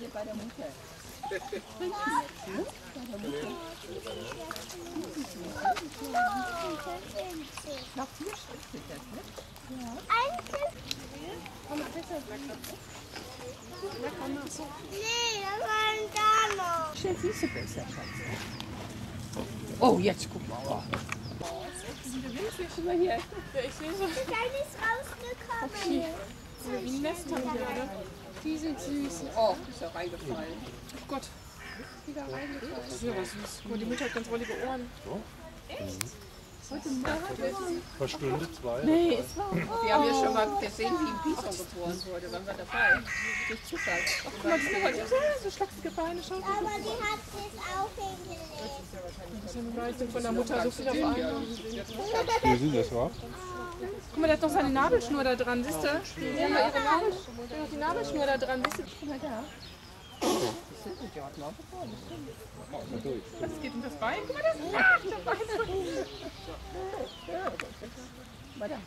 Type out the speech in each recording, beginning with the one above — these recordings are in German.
bei der Mutter. Noch 4 Stück sind das, ne? Ja. Nee, das waren da noch. Jetzt siehst du besser, Schatz. Oh, jetzt guck mal. Oh. Mal hier. Ja, ich sehe so. Die Kleine ist rausgekommen. So wie ein Nest haben wir gerade. Die sind süß. Oh, ist ja reingefallen. Oh Gott. Wieder reingefallen. Das ist ja was süß. Guck mal, die Mutter hat ganz rollige Ohren. Verschwinde 2. Nee, ist wahr. Wir haben ja schon mal gesehen, wie ein Bison geboren wurde. Waren wir dabei? Durch Zufall. Ach, guck mal, die sind aber so schlachsige Beine. Schau mal. Aber die hat es auch hingelegt. Das ist ja eine Leistung von der Mutter, so viel auf einmal. Wie sind das, wa? Guck mal, der hat noch seine Nabelschnur da dran, siehst du? Die haben ihre Nabelschnur, der hat die Nabelschnur da dran, siehst du? Guck mal da. Die hatten auch geboren. Was, es geht um das Bein? Guck mal, das Bein. Mal da.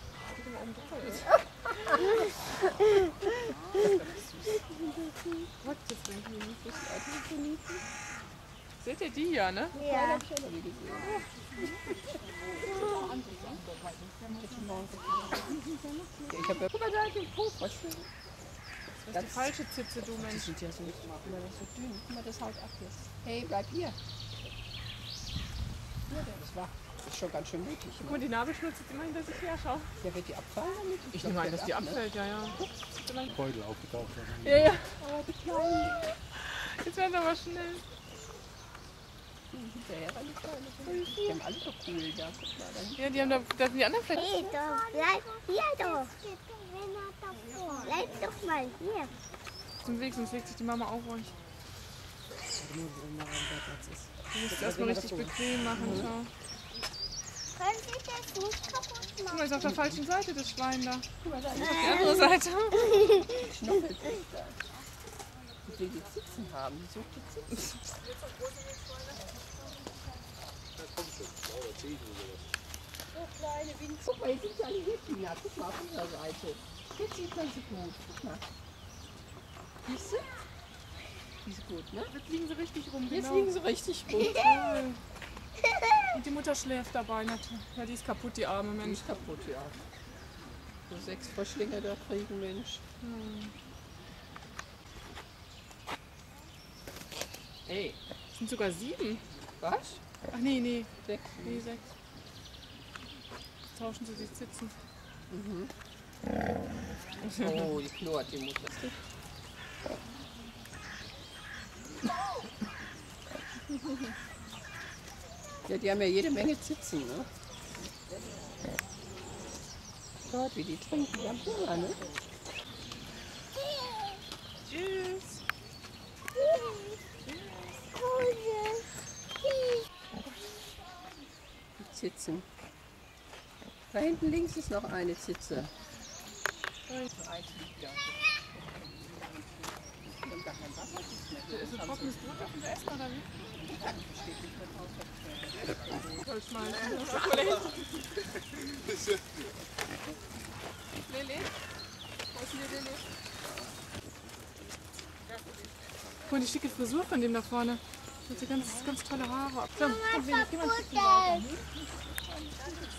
Seht ihr die hier, ne? Ja. Ich habe ja. Guck mal da, den Po. Was schön. Das ist die falsche Zitze, du Die Mensch. sind ja so, guck mal, das ist so dünn. Guck mal, das haut ab jetzt. Hey, bleib hier. Ja, das war. Das ist schon ganz schön mutig. Guck mal, die Nabelschnur zieht immer hinter sich her, schau. Ja, wird die abfallen damit? Ich nehme an, dass die abfällt, ja, ja. Beutel aufgetaucht. Ja, ja. Oh, die Kleinen. Jetzt werden wir aber schnell. Hinterher alle Kleine. Die haben alle so cool da. Guck mal, da. Ja, die haben da sind die anderen vielleicht. Hey, doch, bleib hier doch. Bleib doch mal hier. Zum Weg, sonst legt sich die Mama auf euch. Du musst es erstmal richtig bequem machen, schau. Können Sie das nicht kaputt Guck machen? mal, ist auf der falschen Seite, das Schwein da. Guck mal, da ist Die andere Seite. Schnuffelt da. Die will die Zitzen haben. Die sucht die Zitzen. So kleine Winzer. Guck mal, hier sind alle Hippien. Ja, guck mal auf unserer Seite. Jetzt sieht man sie gut. Guck mal. Siehst du? Die ist gut, ne? Jetzt liegen sie richtig rum, Jetzt genau. liegen sie richtig gut. Toll. Und die Mutter schläft dabei natürlich. Ja, die ist kaputt, die arme Die Mensch. ist kaputt, ja. So 6 Frischlinge da kriegen, Mensch. Ey, Es sind sogar 7. was? Ach nee, nee. 6. Nee, 6. Jetzt tauschen sie die Zitzen. Oh, die knurrt die Mutter. Ja, die haben ja jede Menge Zitzen, ne? Gott, wie die trinken, die haben Hunger, ne? Tschüss. Die Zitzen. Da hinten links ist noch eine Zitze. Ist ein trockenes Brot auf dem Essen oder wie? Soll schmeißen. Lili? Wo ist denn die Lili? Guck mal, die schicke Frisur von dem da vorne. Der hat so ganz tolle Haare. Komm, Lili, geh mal ein Stückchen weiter.